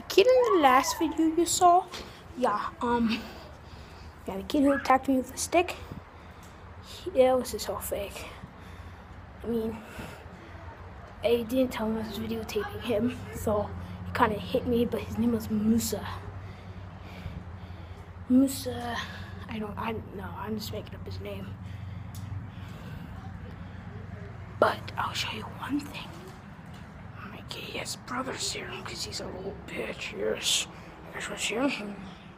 kid in the last video you saw, yeah, the kid who attacked me with a stick, that was just all fake. I mean, I didn't tell him I was videotaping him, so he kind of hit me, but his name was Musa. Musa, I don't know, I'm just making up his name. But I'll show you one thing. My gay brother's here, because he's a little bitch, yes. That's what's here.